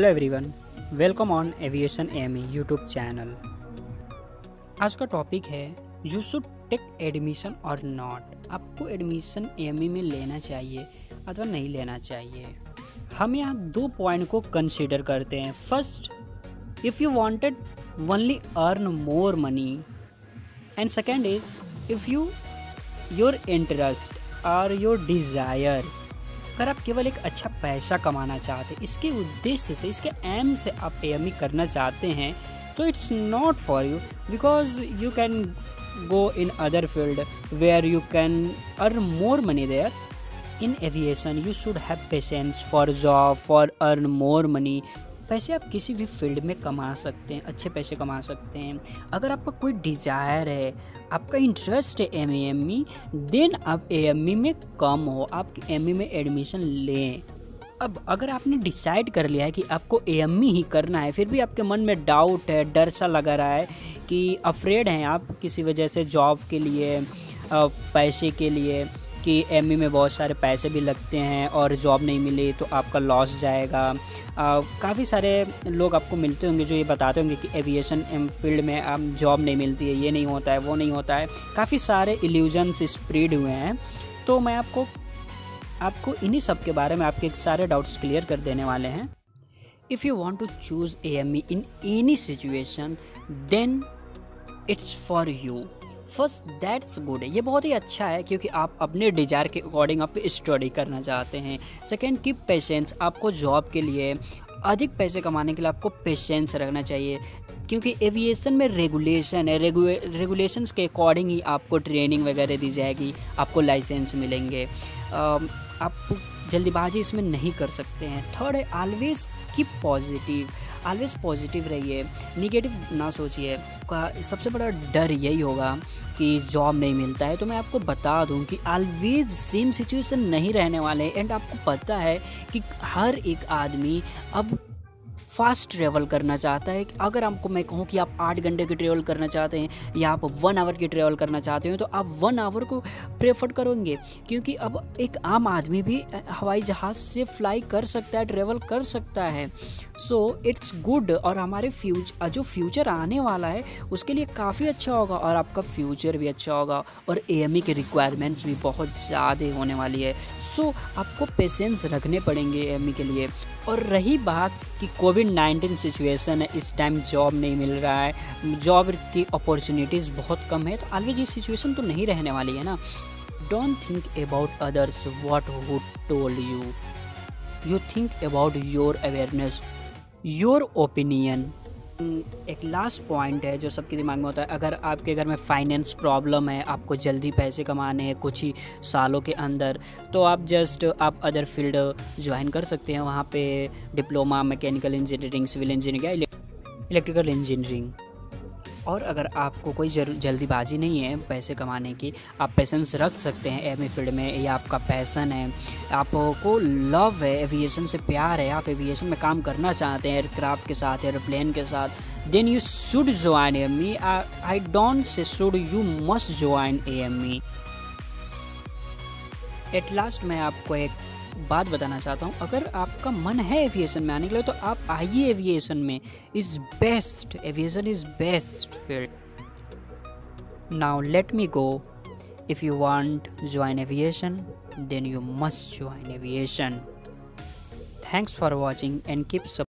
Hello everyone, welcome on aviation AME YouTube channel. आज का topic है यू शुड टेक एडमिशन और not. आपको एडमिशन AME में लेना चाहिए अथवा नहीं लेना चाहिए। हम यहाँ 2 पॉइंट को कंसीडर करते हैं। First, if you wanted only earn more money, and second is if your interest और योर डिज़ायर, अगर आप केवल एक अच्छा पैसा कमाना चाहते हैं, इसके उद्देश्य से, इसके एम से आप AME करना चाहते हैं, तो it's not for you, because you can go in other field where you can earn more money there. In aviation you should have patience for job, for earn more money. पैसे आप किसी भी field में कमा सकते हैं, अच्छे पैसे कमा सकते हैं। अगर आपका कोई डिज़ायर है, आपका इंटरेस्ट है AME, देन आप AME में कम हो, आप AME में एडमिशन लें। अब अगर आपने डिसाइड कर लिया है कि आपको AME ही करना है, फिर भी आपके मन में डाउट है, डर सा लगा रहा है कि अफ्रेड हैं आप किसी वजह से, जॉब के लिए, पैसे के लिए, कि AME में बहुत सारे पैसे भी लगते हैं और जॉब नहीं मिली तो आपका लॉस जाएगा। काफ़ी सारे लोग आपको मिलते होंगे जो ये बताते होंगे कि एविएशन फील्ड में आप जॉब नहीं मिलती है, ये नहीं होता है, वो नहीं होता है। काफ़ी सारे इल्यूजन्स स्प्रेड हुए हैं। तो मैं आपको इन्हीं सब के बारे में आपके सारे डाउट्स क्लियर कर देने वाले हैं। If you want to choose AME in any situation, then it's for you. First, that's good, ये बहुत ही अच्छा है क्योंकि आप अपने डिज़ायर के अकॉर्डिंग आप स्टडी करना चाहते हैं। Second, keep patience. आपको जॉब के लिए, अधिक पैसे कमाने के लिए आपको पेशेंस रखना चाहिए, क्योंकि एविएशन में रेगुलेशन है। रेगुलेशंस के अकॉर्डिंग ही आपको ट्रेनिंग वगैरह दी जाएगी, आपको लाइसेंस मिलेंगे। आप जल्दीबाजी इसमें नहीं कर सकते हैं। थर्ड है, always keep positive. Always positive रहिए, निगेटिव ना सोचिए। का सबसे बड़ा डर यही होगा कि जॉब नहीं मिलता है। तो मैं आपको बता दूं कि ऑलवेज सेम सिचुएशन नहीं रहने वाले। एंड आपको पता है कि हर एक आदमी अब फास्ट ट्रैवल करना चाहता है। अगर आपको मैं कहूँ कि आप 8 घंटे की ट्रैवल करना चाहते हैं या आप 1 आवर की ट्रैवल करना चाहते हैं, तो आप 1 आवर को प्रेफर करोगे, क्योंकि अब एक आम आदमी भी हवाई जहाज़ से फ्लाई कर सकता है, ट्रैवल कर सकता है। सो इट्स गुड, और हमारे जो फ्यूचर आने वाला है उसके लिए काफ़ी अच्छा होगा, और आपका फ्यूचर भी अच्छा होगा, और AME के रिक्वायरमेंट्स भी बहुत ज़्यादा होने वाली है। सो आपको पेशेंस रखने पड़ेंगे AME के लिए। और रही बात कि कोविड-19 सिचुएशन है, इस टाइम जॉब नहीं मिल रहा है, जॉब की अपॉर्चुनिटीज़ बहुत कम है, तो ऑलवेज ये सिचुएशन तो नहीं रहने वाली है ना। Don't think about others what who told you, you think about your awareness, your opinion. एक लास्ट पॉइंट है जो सबके दिमाग में होता है, अगर आपके घर में फाइनेंस प्रॉब्लम है, आपको जल्दी पैसे कमाने हैं कुछ ही सालों के अंदर, तो आप अदर फील्ड ज्वाइन कर सकते हैं। वहाँ पे diploma, mechanical engineering, civil engineering या इलेक्ट्रिकल इंजीनियरिंग। और अगर आपको कोई जल्दीबाजी नहीं है पैसे कमाने की, आप पेशेंस रख सकते हैं AME फील्ड में, या आपका पैसन है, आपको लव है, एविएशन से प्यार है, आप एविएशन में काम करना चाहते हैं, एयरक्राफ्ट के साथ, एयरप्लेन के साथ, then you should join AME। I don't say should, you must join AME। At last मैं आपको एक बात बताना चाहता हूँ, अगर आपका मन है एविएशन में आने के लिए, तो आप आइए एविएशन में। Is best, aviation is best field. Now let me go. If you want join aviation, then you must join aviation. Thanks for watching and keep